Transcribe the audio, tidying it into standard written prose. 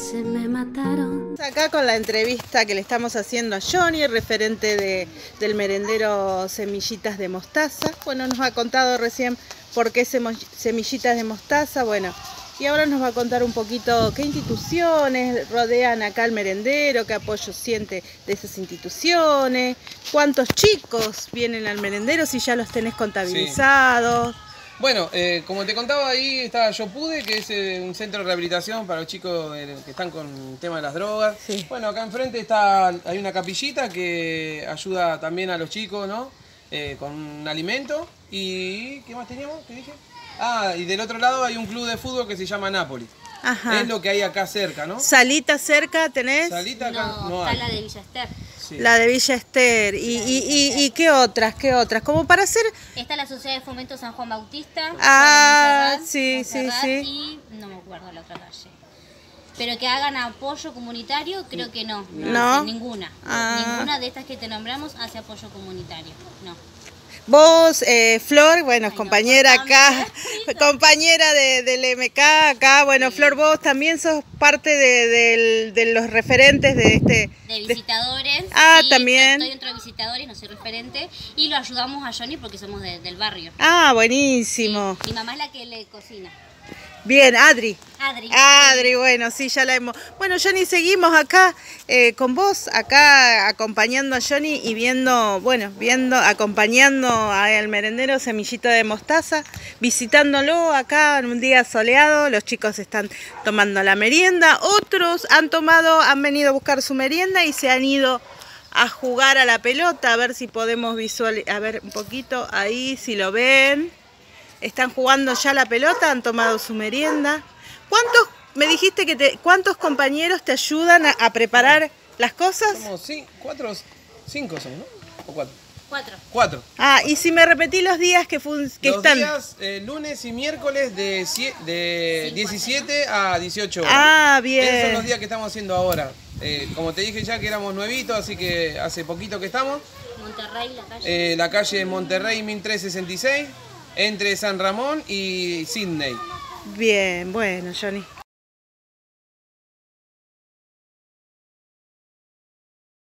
se me mataron. Acá con la entrevista que le estamos haciendo a Johnny, referente del merendero Semillitas de Mostaza. Bueno, nos ha contado recién por qué Semillitas de Mostaza. Bueno, y ahora nos va a contar un poquito qué instituciones rodean acá el merendero, qué apoyo siente de esas instituciones, cuántos chicos vienen al merendero, si ya los tenés contabilizados. Sí. Bueno, como te contaba, ahí está Yo Pude, que es un centro de rehabilitación para los chicos que están con el tema de las drogas. Sí. Bueno, acá enfrente hay una capillita que ayuda también a los chicos, ¿no? Con un alimento. ¿Y qué más teníamos? ¿Qué dije? Ah, y del otro lado hay un club de fútbol que se llama Nápoles. Ajá. Es lo que hay acá cerca, ¿no? ¿Salita cerca tenés? Salita acá no está hay. la de Villa Ester. Sí. La de Villa Ester. ¿Y qué otras? ¿Qué otras? Como para hacer... Está la Sociedad de Fomento San Juan Bautista. Ah, Montserrat, sí. Y no me acuerdo la otra calle. Pero que hagan apoyo comunitario, creo que no. ¿No? Ninguna. Ah. Ninguna de estas que te nombramos hace apoyo comunitario. No. Vos, Flor, bueno, Ay, no, compañera acá, contame, compañera del MK acá, bueno, Sí. Flor, vos también sos parte de los referentes de este... De visitadores. Ah, sí, también. Estoy dentro de visitadores, no soy referente. Y lo ayudamos a Johnny porque somos del barrio. Ah, buenísimo. Mi mamá es la que le cocina. Bien, Adri. Adri. Bueno, sí, ya la hemos... Bueno, Johnny, seguimos acá con vos, acá acompañando a Johnny y acompañando al merendero Semillita de Mostaza, visitándolo acá en un día soleado. Los chicos están tomando la merienda, otros han venido a buscar su merienda y se han ido a jugar a la pelota, a ver si podemos visualizar, a ver un poquito ahí, si lo ven. Están jugando ya la pelota, han tomado su merienda. Me dijiste que ¿cuántos compañeros te ayudan a preparar las cosas? Somos 5 somos, ¿no? ¿O 4? 4. 4. Ah, y si me repetí los días que Los están. días lunes y miércoles de 17 a 18 horas. Ah, bien. Esos son los días que estamos haciendo ahora. Como te dije ya que éramos nuevitos, así que hace poquito que estamos. Monterrey, la calle. La calle Monterrey 1366, entre San Ramón y Sydney. Bien, bueno, Johnny.